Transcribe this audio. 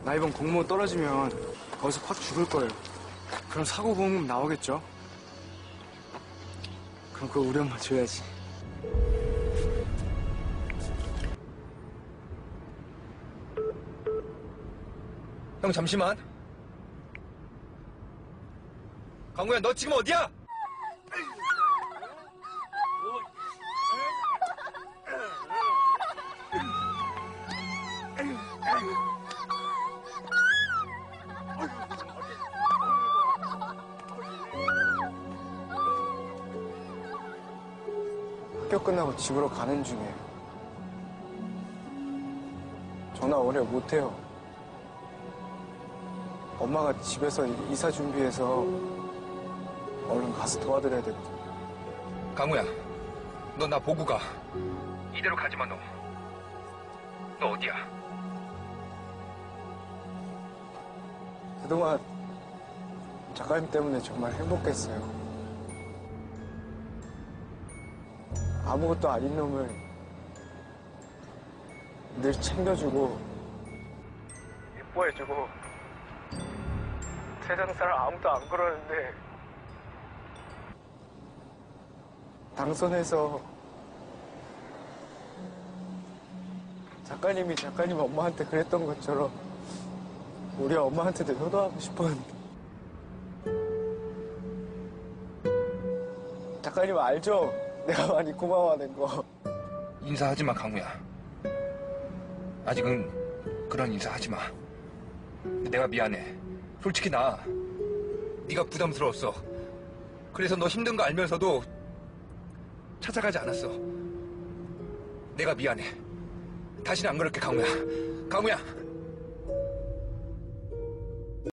나 이번 공무원 떨어지면 거기서 확 죽을 거예요. 그럼 사고보험금 나오겠죠? 그럼 그거 우리 엄마 줘야지. 형 잠시만. 강구야 너 지금 어디야? 학교 끝나고 집으로 가는 중이에요. 전화 오래 못해요. 엄마가 집에서 이사 준비해서 얼른 가서 도와드려야 되거든. 강우야, 너 나 보고 가. 이대로 가지 마, 너. 너 어디야? 그동안 작가님 때문에 정말 행복했어요. 아무것도 아닌 놈을 늘 챙겨주고 예뻐해주고 세상 사람 아무도 안 그러는데 당선해서 작가님이 작가님 엄마한테 그랬던 것처럼 우리 엄마한테도 효도하고 싶었는데 작가님 알죠? 내가 많이 고마워하는 거. 인사하지 마, 강우야. 아직은 그런 인사하지 마. 내가 미안해. 솔직히 네가 부담스러웠어. 그래서 너 힘든 거 알면서도 찾아가지 않았어. 내가 미안해. 다시는 안 그럴게, 강우야. 강우야!